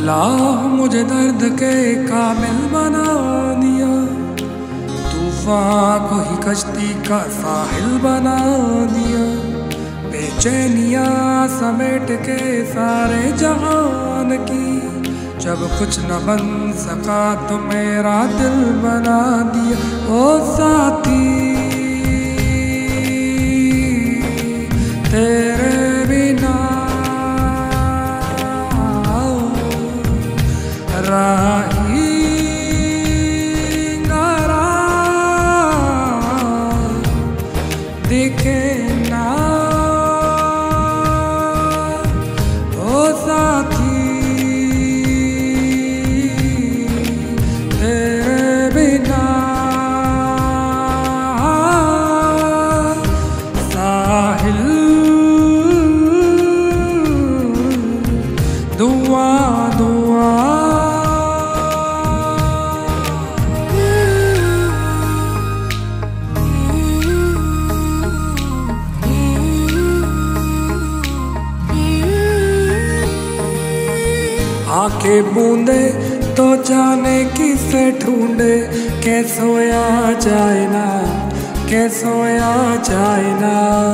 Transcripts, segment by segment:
अल्लाह मुझे दर्द के काबिल बना दिया, तूफान को ही कश्ती का साहिल बना दिया। बेचैनियाँ समेट के सारे जहान की, जब कुछ न बन सका तो मेरा दिल बना दिया। ओ साथी तेरे बिना राही गारा दिखे ना। ओ साथी तेरे बिना साहिल दुआ दुआ। आके बूंदे तो जाने किसे ढूंढे, के सोया जाए ना, के सोया जाए ना।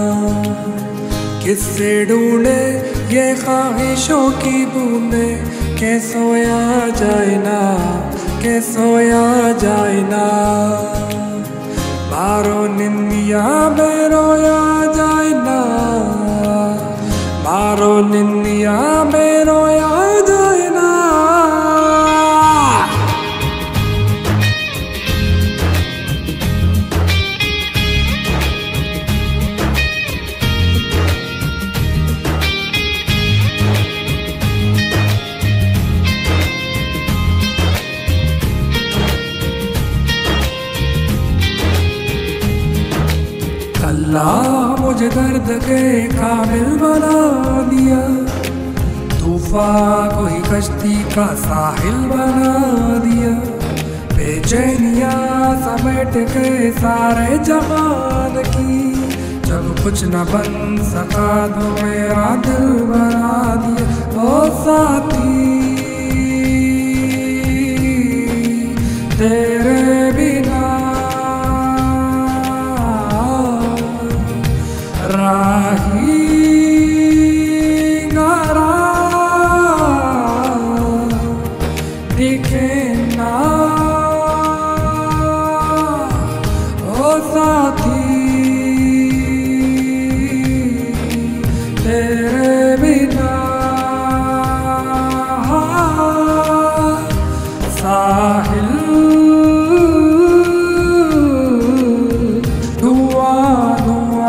किससे ढूंढे ये ख्वाहिशों की बूंदे, के सोया जाए ना, के सोया जाए ना। मारो निंदिया में रोया जाए ना, मारो निंदिया में रोया जाए ना। अल्लाह मुझे दर्द के काबिल बना दिया, तूफान को ही कश्ती का साहिल बना दिया। बेचैनियाँ समेट के सारे जहान की, जब कुछ न बन सका तो मेरा दिल बना दिया। ओ साथी तेरे बिना राही गारा दिखे ना। ओ साथी तेरे बिना साहिल दुआ दुआ।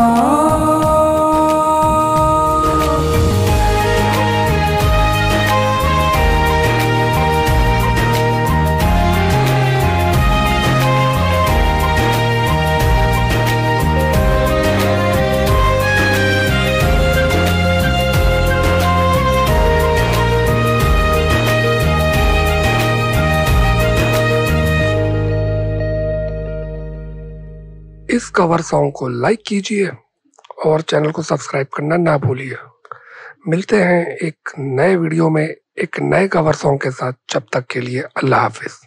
इस कवर सॉन्ग को लाइक कीजिए और चैनल को सब्सक्राइब करना ना भूलिए। मिलते हैं एक नए वीडियो में एक नए कवर सॉन्ग के साथ। जब तक के लिए अल्लाह हाफिज।